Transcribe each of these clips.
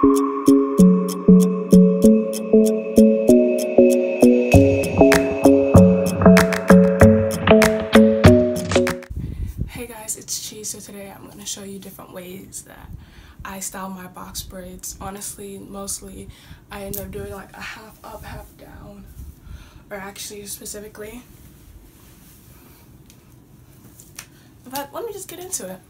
Hey guys, it's Cheese. So today I'm going to show you different ways that I style my box braids. Honestly, mostly I end up doing like a half up, half down, or actually specifically. But let me just get into it.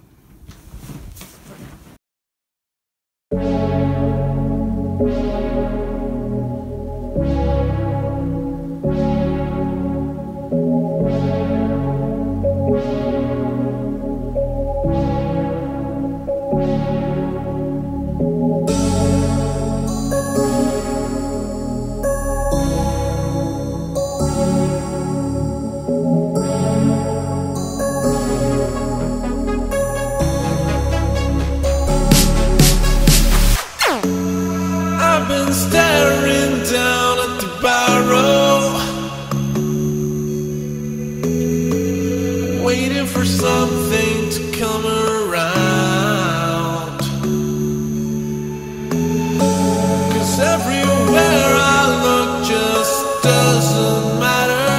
I've been staring down at the barrel, waiting for something to come around. 'Cause everywhere I look just doesn't matter.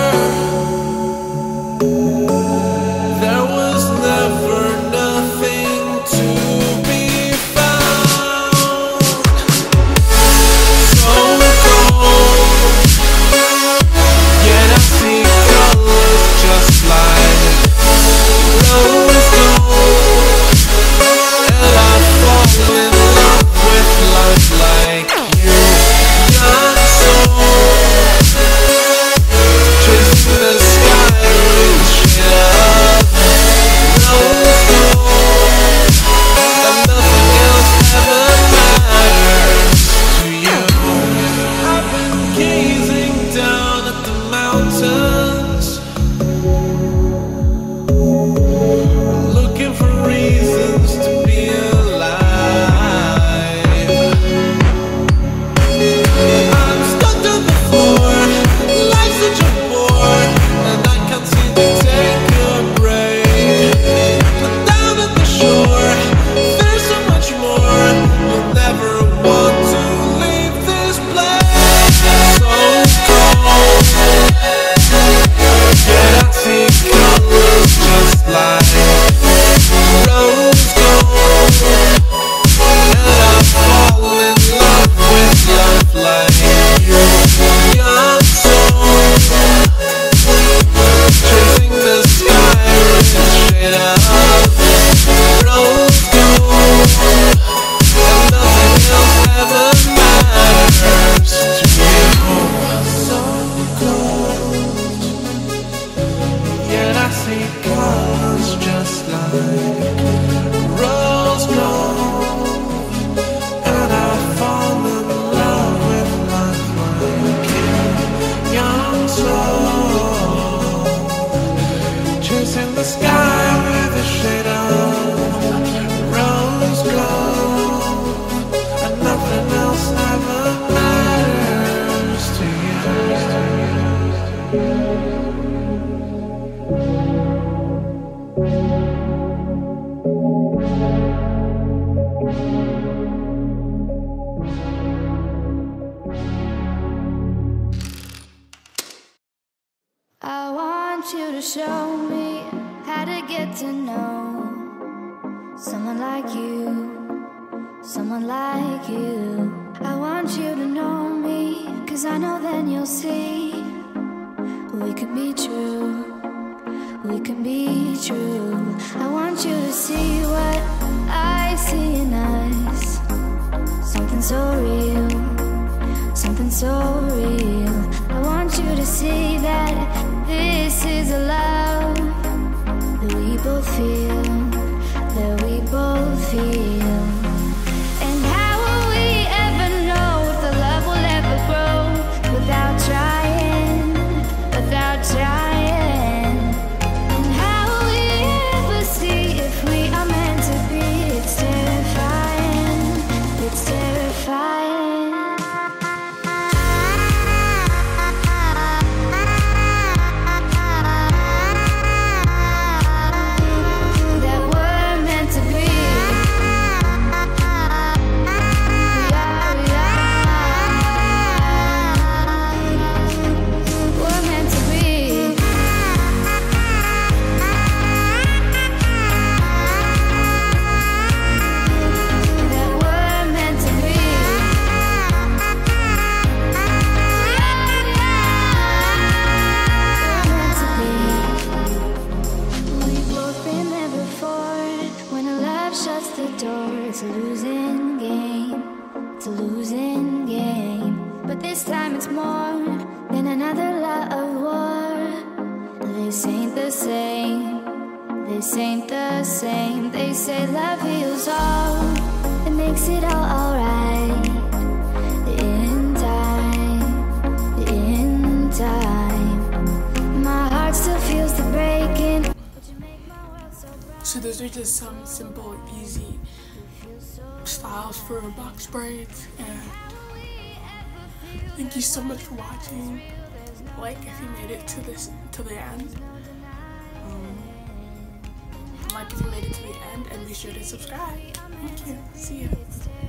There was never nothing to be found. So cold, yet I see colors just like rose gold, and I fall in love with life like you. Young soul, chasing the sky with shit up rose gold, and nothing else ever matters to you. I've been gazing down at the mountains, looking for reasons to be alive. I'm stuck to the floor, life's such a bore, and I can't seem to take a break. But down at the shore, there's so much more. You'll never want to leave this place. So cold, yet I see colors just like rose gold, and I fall in love with life like you. Young soul, chasing the sky with a shade of rose gold, and nothing else ever matters to you. So cold, yet I see colors just like rose gold, and I fall in love with life like you. Young soul, chasing the sky with a shade of rose gold, and nothing else ever matters to you. I want you to show me how to get to know someone like you, someone like you. I want you to know me, 'cause I know then you'll see we could be true, we can be true. I want you to see what I see in us, something so real, something so real. I want you to see that this is a love that we both feel, that we both feel. And how will we ever know if the love will ever grow without trying, without trying? And how will we ever see if we are meant to be? It's terrifying, it's terrifying. That we're meant to be. makes it all alright. In time, my heart still feels the breaking. So those are just some simple, easy styles for box braids, and thank you so much for watching. Like if you made it to the end. Like if you made it to the end, and be sure to subscribe. Thank you. See ya.